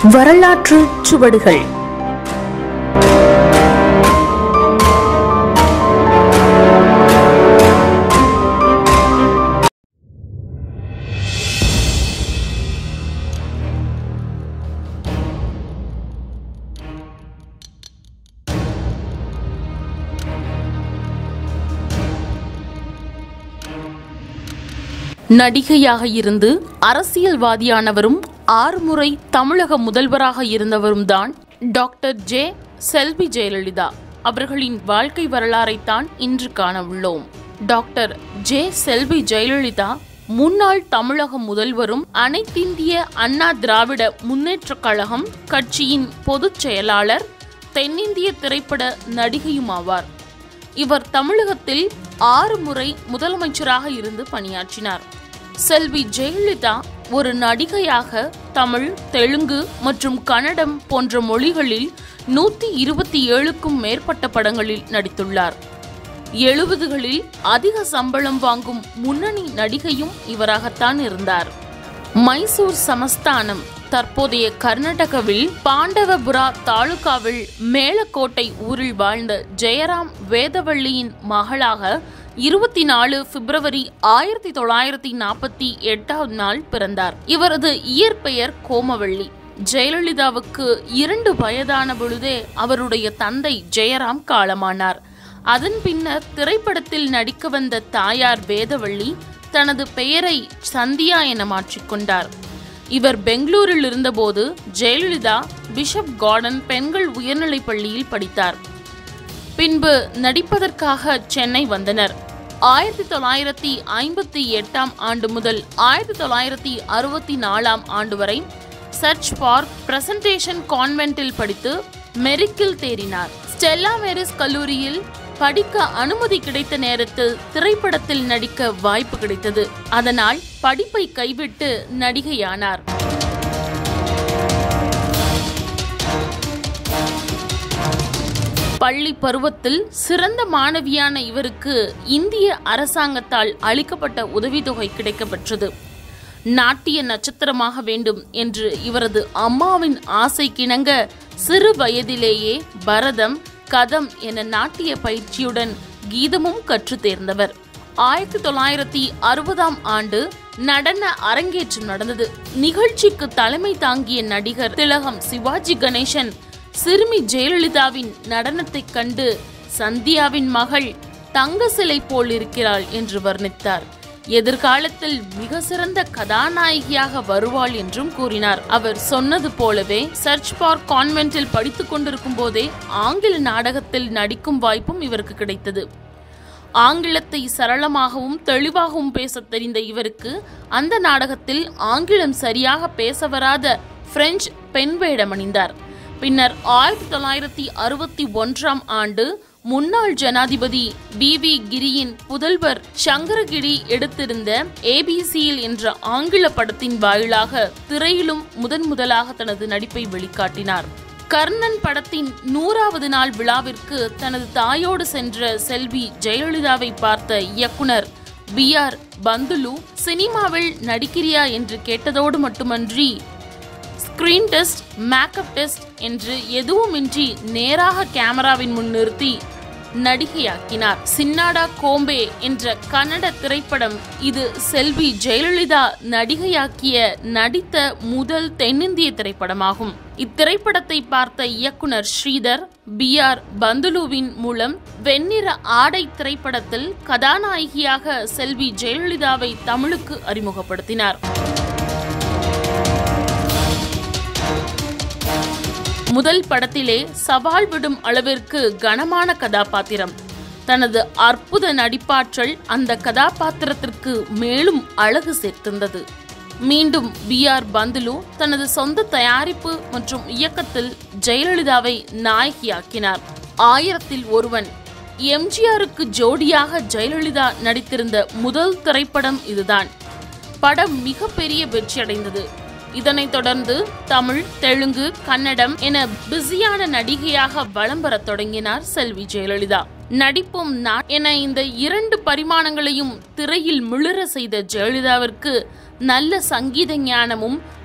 வரலாற்று சுவடுகள். நடிகையாக இருந்து அரசியல்வாதியானவரும் 6 முறை தமிழக முதல்வராக இருந்தவரும் தான் டாக்டர் செல்வி ஜெயலலிதா அவர்களின் வாழ்க்கை வரலாறைத்தான் இன்று காண உள்ளோம். டாக்டர் செல்வி ஜெயலலிதா முன்னாள் தமிழக முதல்வரும் அனைத்திந்திய அண்ணா திராவிட முன்னேற்றக் கழகம் கட்சியின் பொதுச் செயலாளர், தென்னிந்திய திரைப்பட நடிகையுமாவார். இவர் தமிழகத்தில் 6 முறை முதலமைச்சராக இருந்து பணியாற்றினார். செல்வி ஜெயலலிதா ஒரு நடிகையாக தமிழ், தெலுங்கு மற்றும் கன்னடம் போன்ற மொழிகளில் 127க்கும் மேற்பட்ட படங்களில் நடித்துள்ளார். 70களில் அதிக சம்பளம் வாங்கும் முன்னணி நடிகையும் இவராகத்தான் இருந்தார். மைசூர் சமஸ்தானம் தற்போதைய கர்நாடகாவில் பாண்டவபுரா தாலுகாவில் மேலக்கோட்டை ஊரில் வாழ்ந்த ஜெயராம் வேதவள்ளியின் மகளாக 24 பிப்ரவரி 1948 நாள் பிறந்தார். இவரது இயற்பெயர் கோமவள்ளி. ஜெயலலிதாவுக்கு 2 வயதான பொழுதே அவருடைய தந்தை ஜெயராம் காலமானார். அதன் பின்னர் திரைப்படத்தில் நடிக்க வந்த தாயார் வேதவள்ளி தனது பெயரை சந்தியா என மாற்றிக்கொண்டார். இவர் பெங்களூரில் இருந்தபோது ஜெயலலிதா பிஷப் கார்டன் பெண்கள் உயர்நிலைப் பள்ளியில் படித்தார். பின்பு நடிப்பதற்காக சென்னை வந்தனர். 1958 ஆண்டு முதல் 1964 ஆண்டு வரை சர்ச் ஃபார் பிரசன்டேஷன் கான்வென்ட்டில் படித்து மெரிக்கில் தேறினார். ஸ்டெல்லா மேரிஸ் கல்லூரியில் படிக்க அனுமதி கிடைத்த நேரத்தில் திரைப்படத்தில் நடிக்க வாய்ப்பு கிடைத்தது. அதனால் படிப்பை கைவிட்டு நடிகையானார். பள்ளி பருவத்தில் சிறந்த மாணவியான இவருக்கு இந்திய அரசாங்கத்தால் அளிக்கப்பட்ட உதவித்தொகை கிடைக்கப்பெற்றது. நாட்டிய நட்சத்திரமாக வேண்டும் என்று இவரது அம்மாவின் ஆசைக்கிணங்க சிறு வயதிலேயே பரதம், கதம் என நாட்டிய பயிற்சியுடன் கீதமும் கற்று தேர்ந்தவர். 1960 ஆண்டு நடன அரங்கேற்றம் நடந்தது. நிகழ்ச்சிக்கு தலைமை தாங்கிய நடிகர் திலகம் சிவாஜி கணேசன் சிறுமி ஜெயலலிதாவின் நடனத்தைக் கண்டு சந்தியாவின் மகள் தங்க சிலை போல் இருக்கிறாள் என்று வர்ணித்தார். எதிர்காலத்தில் மிக சிறந்த கதாநாயகியாக வருவாள் என்றும் கூறினார். அவர் சொன்னது போலவே சர்ச் ஃபார் கான்வென்ட்டில் படித்துக் கொண்டிருக்கும் போதே ஆங்கில நாடகத்தில் நடிக்கும் வாய்ப்பும் இவருக்கு கிடைத்தது. ஆங்கிலத்தை சரளமாகவும் தெளிவாகவும் பேச தெரிந்த இவருக்கு அந்த நாடகத்தில் ஆங்கிலம் சரியாக பேச வராத பிரெஞ்சு பெண் வேடமணிந்தார். பின்னர் 1961 ஆண்டு முன்னாள் ஜனாதிபதி வி கிரியின் புதல்வர் சங்கரகிரி எடுத்திருந்த ஏபிசியில் என்ற ஆங்கில படத்தின் வாயிலாக திரையிலும் முதலாக தனது நடிப்பை வெளிக்காட்டினார். கர்ணன் படத்தின் 100வது நாள் விழாவிற்கு தனது தாயோடு சென்ற செல்வி ஜெயலலிதாவை பார்த்த இயக்குனர் BR பந்துலு சினிமாவில் நடிக்கிறியா என்று கேட்டதோடு மட்டுமன்றி ஸ்கிரீன் டெஸ்ட், மேக்கப் டெஸ்ட் என்று எதுவுமின்றி நேராக கேமராவின் முன் நிறுத்தி நடிகையாக்கினார். சின்னாடா கோம்பே என்ற கன்னட திரைப்படம் இது செல்வி ஜெயலலிதா நடித்த முதல் தென்னிந்திய திரைப்படமாகும். இத்திரைப்படத்தை பார்த்த இயக்குனர் ஸ்ரீதர் BR பந்துலுவின் மூலம் வெண்ணிற ஆடை திரைப்படத்தில் கதாநாயகியாக செல்வி ஜெயலலிதாவை தமிழுக்கு அறிமுகப்படுத்தினார். முதல் படத்திலே சவால் விடும் அளவிற்கு கனமான கதாபாத்திரம். தனது அற்புத நடிப்பாற்றல் அந்த கதாபாத்திரத்திற்கு மேலும் அழகு சேர்த்திருந்தது. மீண்டும் BR பந்துலு தனது சொந்த தயாரிப்பு மற்றும் இயக்கத்தில் ஜெயலலிதாவை நாயகியாக்கினார். 1000ல் ஒருவன் எம்ஜிஆருக்கு ஜோடியாக ஜெயலலிதா நடித்திருந்த முதல் திரைப்படம் இதுதான். படம் மிகப்பெரிய வெற்றியடைந்தது. இதனைத் தொடர்ந்து தமிழ், தெலுங்கு, கன்னடம் என பிஸியான நடிகையாக வலம் பெறத் தொடங்கினார் செல்வி ஜெயலலிதா. நடிப்பும் என இந்த 2 பரிமாணங்களையும் திரையில் மிளிர செய்த ஜெயலலிதாவிற்கு நல்ல சங்கீத ஞானமும்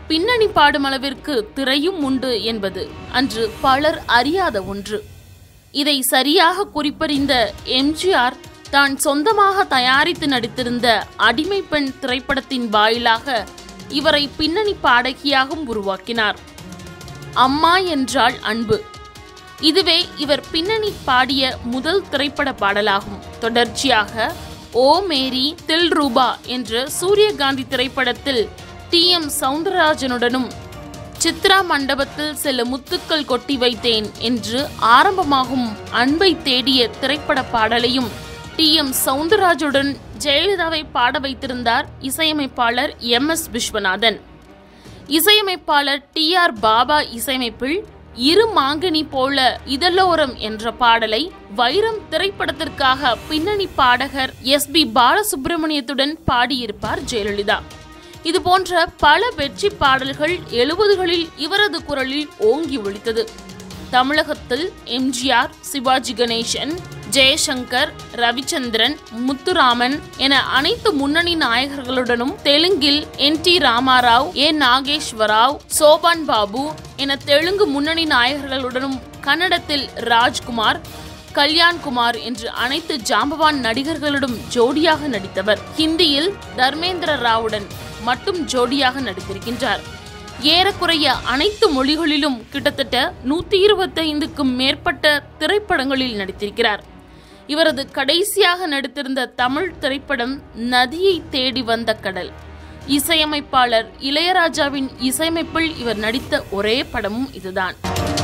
பின்னணி பாடும் அளவிற்கு திரையும் உண்டு என்பது அன்று பலர் அறியாத ஒன்று. இதை சரியாக குறிப்பறிந்த எம்ஜிஆர் தான் சொந்தமாக தயாரித்து நடித்திருந்த அடிமை பெண் திரைப்படத்தின் வாயிலாக இவரை பின்னணி பாடகியாகவும் உருவாக்கினார். அம்மா என்றால் அன்பு, இதுவே இவர் பின்னணி பாடிய முதல் திரைப்பட பாடலாகும். தொடர்ச்சியாக ஓ மேரி தில் ரூபா என்ற சூரியகாந்தி திரைப்படத்தில் டி.எம். சௌந்தரராஜனுடனும், சித்ரா மண்டபத்தில் சில முத்துக்கள் கொட்டி வைத்தேன் என்று ஆரம்பமாகும் அன்பை தேடிய திரைப்பட பாடலையும் டி.எம். சௌந்தரராஜுடன் ஜெயலலிதாவை பாட வைத்திருந்தார் இசையமைப்பாளர் எம்.எஸ். விஸ்வநாதன். இசையமைப்பாளர் டி.ஆர். பாபா இசையமைப்பில் இரு மாங்கனி போல இதழோரம் என்ற பாடலை வைரம் திரைப்படத்திற்காக பின்னணி பாடகர் எஸ்.பி. பாலசுப்ரமணியத்துடன் பாடியிருப்பார் ஜெயலலிதா. இது போன்ற பல வெற்றி பாடல்கள் 70களில் இவரது குரலில் ஓங்கி ஒலித்தது. தமிழகத்தில் எம்ஜிஆர், சிவாஜி கணேசன், ஜெயசங்கர், ரவிச்சந்திரன், முத்துராமன் என அனைத்து முன்னணி நாயகர்களுடனும், தெலுங்கில் என்.டி. ராமாராவ், ஏ. நாகேஸ்வரராவ், சோபான் பாபு என தெலுங்கு முன்னணி நாயகர்களுடனும், கன்னடத்தில் ராஜ்குமார், கல்யாண்குமார் என்று அனைத்து ஜாம்பவான் நடிகர்களுடன் ஜோடியாக நடித்தவர். ஹிந்தியில் தர்மேந்திர ராவுடன் மட்டும் ஜோடியாக நடித்திருக்கின்றார். ஏறக்குறைய அனைத்து மொழிகளிலும் கிட்டத்தட்ட 125க்கும் மேற்பட்ட திரைப்படங்களில் நடித்திருக்கிறார். இவரது கடைசியாக நடித்திருந்த தமிழ் திரைப்படம் நதியை தேடி வந்த கடல். இசையமைப்பாளர் இளையராஜாவின் இசையமைப்பில் இவர் நடித்த ஒரே படமும் இதுதான்.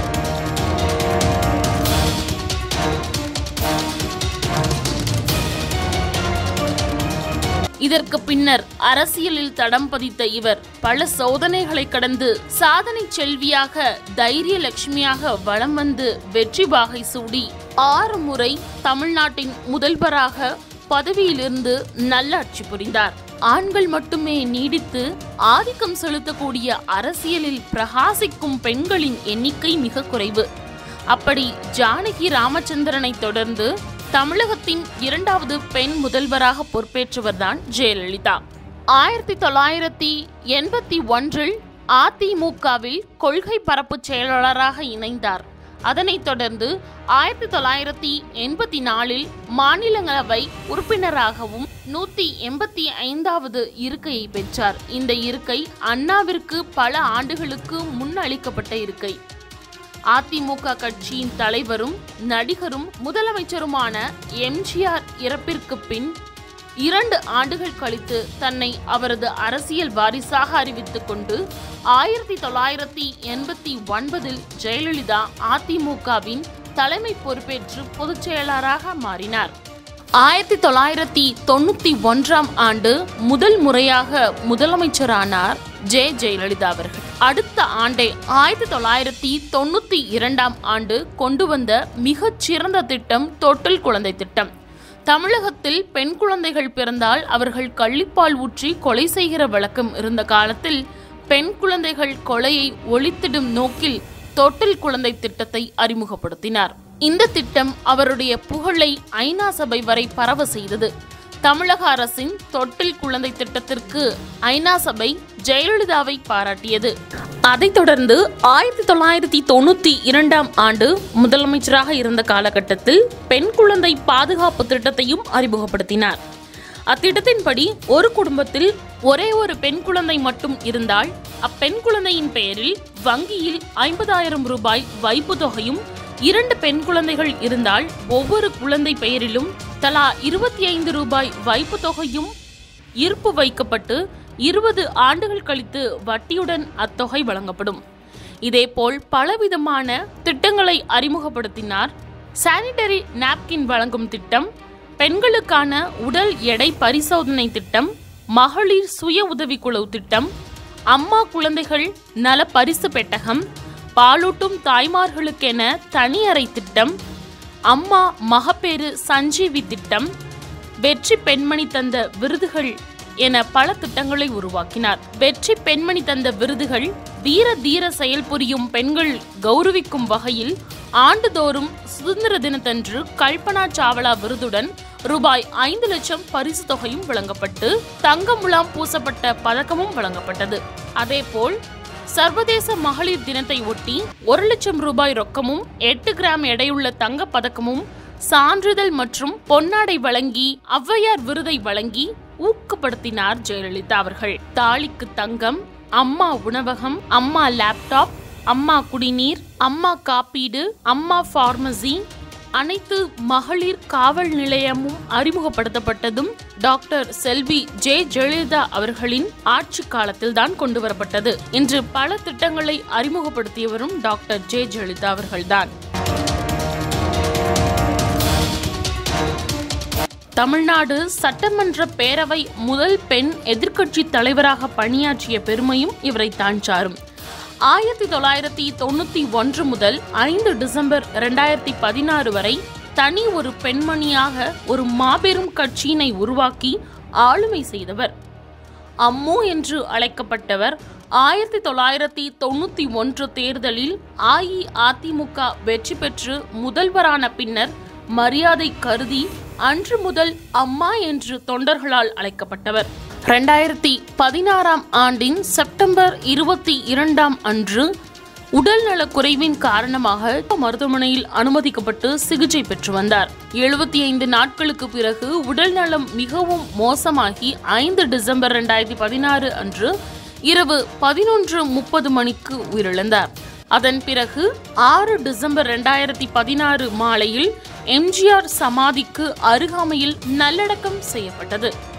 இதற்கு பின்னர் அரசியலில் தடம் பதித்த இவர் பல சோதனைகளை கடந்து சாதனை செல்வியாக, தைரிய லட்சுமியாக வலம் வந்து வெற்றி வாகை சூடி 6 முறை தமிழ்நாட்டின் முதல்வராக பதவியிலிருந்து நல்லாட்சி புரிந்தார். ஆண்கள் மட்டுமே நீடித்து ஆதிக்கம் செலுத்தக்கூடிய அரசியலில் பிரகாசிக்கும் பெண்களின் எண்ணிக்கை மிக குறைவு. அப்படி ஜானகி ராமச்சந்திரனை தொடர்ந்து தமிழகத்தின் 2வது பெண் முதல்வராக பொறுப்பேற்றவர்தான் ஜெயலலிதா. 1981இல் அதிமுகவில் கொள்கை பரப்பு செயலாளராக இணைந்தார். அதனைத் தொடர்ந்து 1984இல் மாநிலங்களவை உறுப்பினராகவும் 185வது இருக்கையை பெற்றார். இந்த இருக்கை அண்ணாவிற்கு பல ஆண்டுகளுக்கு முன்னளிக்கப்பட்ட இருக்கை. அதிமுக கட்சியின் தலைவரும் நடிகரும் முதலமைச்சருமான எம்ஜிஆர் இறப்பிற்கு பின் 2 ஆண்டுகள் கழித்து தன்னை அவரது அரசியல் வாரிசாக அறிவித்துக் கொண்டு 1989இல் ஜெயலலிதா அதிமுகவின் தலைமை பொறுப்பேற்று பொதுச் செயலாளராக மாறினார். 1991ஆம் ஆண்டு முதல் முறையாக முதலமைச்சரானார் ஜெயலலிதா அவர்கள். அடுத்த ஆண்டே 1992ஆம் ஆண்டு கொண்டு வந்த மிகச் சிறந்த திட்டம் தொட்டில் குழந்தை திட்டம். தமிழகத்தில் பெண் குழந்தைகள் பிறந்தால் அவர்கள் கள்ளிப்பால் ஊற்றி கொலை செய்கிற வழக்கம் இருந்த காலத்தில் பெண் குழந்தைகள் கொலையை ஒழித்திடும் நோக்கில் தொட்டில் குழந்தை திட்டத்தை அறிமுகப்படுத்தினார். இந்த திட்டம் அவருடைய புகழை ஐநா சபை வரை பரவ செய்தது. தமிழக அரசின் தொட்டில் குழந்தை திட்டத்திற்கு ஐநா சபை ஜெயலலிதாவை பாராட்டியது. அதைத் தொடர்ந்து 1992ஆம் ஆண்டு முதலமைச்சராக இருந்த காலகட்டத்தில் பெண் குழந்தை பாதுகாப்பு திட்டத்தையும் அறிமுகப்படுத்தினார். அத்திட்டத்தின்படி ஒரு குடும்பத்தில் ஒரே ஒரு பெண் குழந்தை மட்டும் இருந்தால் அப்பெண் குழந்தையின் பெயரில் வங்கியில் 50,000 ரூபாய் வைப்பு தொகையும், 2 பெண் குழந்தைகள் இருந்தால் ஒவ்வொரு குழந்தை பெயரிலும் தலா 25 ரூபாய் வைப்பு தொகையும் இருப்பு வைக்கப்பட்டு 20 ஆண்டுகள் கழித்து வட்டியுடன் அத்தொகை வழங்கப்படும். இதேபோல் பலவிதமான திட்டங்களை அறிமுகப்படுத்தினார். சானிட்டரி நாப்கின் வழங்கும் திட்டம், பெண்களுக்கான உடல் எடை பரிசோதனை திட்டம், மகளிர் சுய உதவிக்குழு திட்டம், அம்மா குழந்தைகள் நல பரிசு பெட்டகம், பாலூட்டும் தாய்மார்களுக்கென தனி அறை திட்டம், அம்மா மகப்பேறு சஞ்சீவி திட்டம், வெற்றி பெண்மணி தந்த விருதுகள் என பல திட்டங்களை உருவாக்கினார். வெற்றி பெண்மணி தந்த விருதுகள் வீர தீர செயல்புரியும் பெண்கள் கௌரவிக்கும் வகையில் ஆண்டுதோறும் சுதந்திர தினத்தன்று கல்பனா சாவ்லா விருதுடன் ரூபாய் 5 லட்சம் பரிசு தொகையும் வழங்கப்பட்டு தங்க முலாம் பூசப்பட்ட பதக்கமும் வழங்கப்பட்டது. அதேபோல் சர்வதேச மகளிர் தினத்தை ஒட்டி 1 லட்சம் ரூபாய் ரொக்கமும் 8 கிராம் எடையுள்ள தங்கப் பதக்கமும் சான்றிதழ் மற்றும் பொன்னாடை வழங்கி ஔவையார் விருதை வழங்கி ஊக்கப்படுத்தினார் ஜெயலலிதா அவர்கள். தாலிக்கு தங்கம், அம்மா உணவகம், அம்மா லேப்டாப், அம்மா குடிநீர், அம்மா காப்பீடு, அம்மா பார்மசி, அனைத்து மகளிர் காவல் நிலையமும் அறிமுகப்படுத்தப்பட்டதும் டாக்டர் செல்வி ஜெயலலிதா அவர்களின் ஆட்சி காலத்தில் தான் கொண்டு வரப்பட்டது. இன்று பல திட்டங்களை அறிமுகப்படுத்தியவரும் டாக்டர் ஜெயலலிதா அவர்கள்தான். தமிழ்நாடு சட்டமன்ற பேரவை முதல் பெண் எதிர்க்கட்சி தலைவராக பணியாற்றிய பெருமையும் இவரை தான் சாரும். 1991 முதல் 5 டிசம்பர் 2016 வரை தனி ஒரு பெண்மணியாக ஒரு மாபெரும் கட்சியினை உருவாக்கி ஆளுமை செய்தவர். அம்மு என்று அழைக்கப்பட்டவர் 1991 தேர்தலில் அஇஅதிமுக வெற்றி பெற்று முதல்வரான பின்னர் மரியாதை கருதி அன்று முதல் அம்மா என்று தொண்டர்களால் அழைக்கப்பட்டவர். 2016 ஆண்டின் செப்டம்பர் 22 அன்று உடல்நலக் குறைவின் காரணமாக மருத்துவமனையில் அனுமதிக்கப்பட்டு சிகிச்சை பெற்று வந்தார். 75 நாட்களுக்கு பிறகு உடல்நலம் மிகவும் மோசமாகி 5 டிசம்பர் 2016 அன்று இரவு 11:30 மணிக்கு உயிரிழந்தார். அதன் பிறகு 6 டிசம்பர் 2016 மாலையில் எம்ஜிஆர் சமாதிக்கு அருகாமையில் நல்லடக்கம் செய்யப்பட்டது.